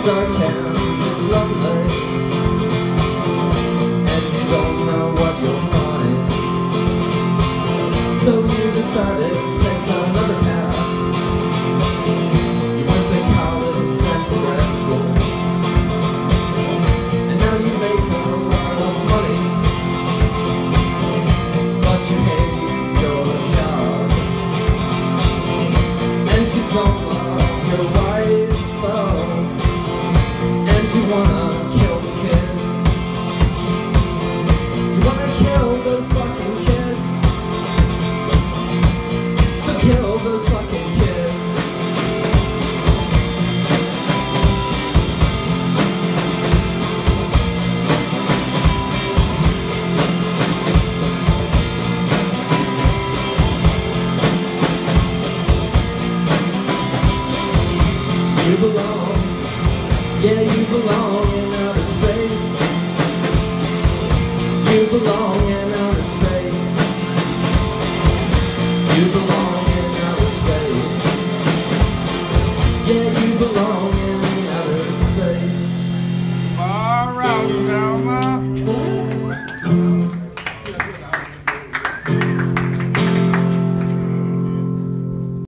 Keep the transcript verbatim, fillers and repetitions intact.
dark and it's lonely, and you don't know what you'll find. So you decided to take another path. You went to college and to grad school, and now you make a lot of money, but you hate your job, and you don't love your wife, oh. You wanna kill the kids. You wanna kill those fucking kids. So kill those fucking kids. You belong. Yeah, you belong in outer space. You belong